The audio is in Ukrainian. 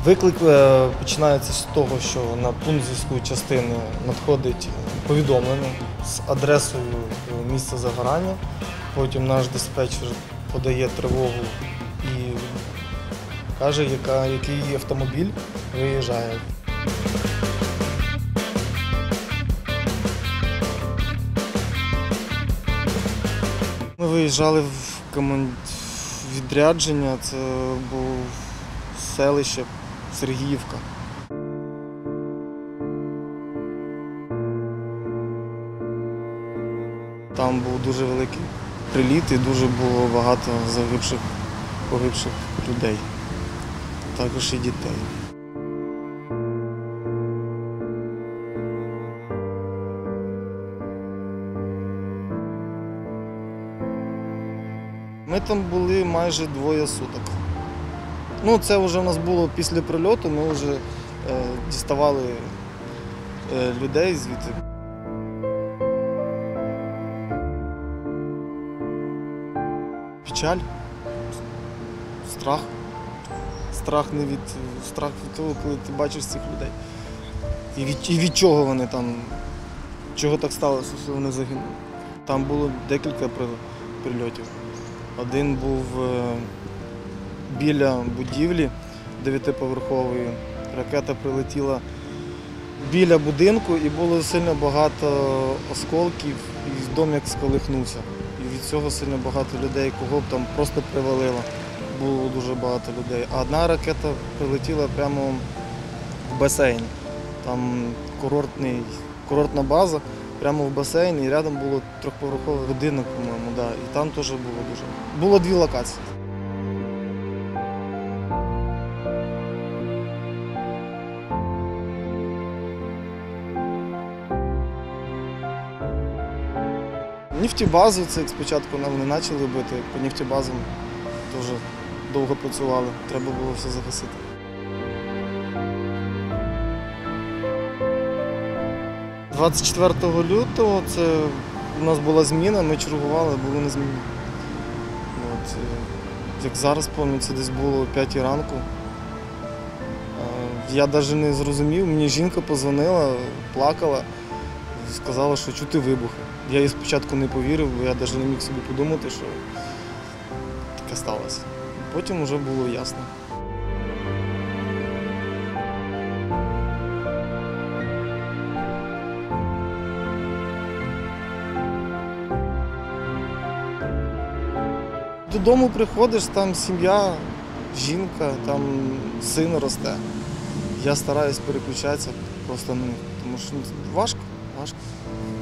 Виклик починається з того, що на пункт зв'язку частини надходить повідомлення з адресою місця загорання. Потім наш диспетчер подає тривогу і каже, який автомобіль виїжджає. Ми виїжджали в відрядження, це було селище Сергіївка. Там був дуже великий приліт і дуже було багато погибших людей, також і дітей. Ми там були майже 2 суток. Це вже у нас було після прильоту, ми вже діставали людей звідти. Печаль, страх. Страх від того, коли ти бачиш цих людей. І від чого вони там, чого так сталося, що вони загинули. Там було декілька прильотів. Один був біля будівлі 9-поверхової. Ракета прилетіла біля будинку і було сильно багато осколків, і дом як сколихнувся. І від цього сильно багато людей, кого б там просто привалило. Було дуже багато людей. А одна ракета прилетіла прямо в басейн. Там курортна база, прямо в басейн, і рядом було 3-поверховий будинок, по-моєму, да. І там теж було дуже. Було 2 локації. Нефтебазу, це як спочатку нам не почали бити, по нефтебазам теж довго працювали, треба було все загасити. – 24 лютого це у нас була зміна, ми чергували, були на зміні. Як зараз пам'ятаю, це десь було о 5 ранку. Я навіть не зрозумів, мені жінка подзвонила, плакала, сказала, що чути вибухи. Я їй спочатку не повірив, бо я навіть не міг собі подумати, що таке сталося. Потім вже було ясно. Додому приходиш, там сім'я, жінка, там син росте. Я стараюсь переключатися просто на них, тому що важко.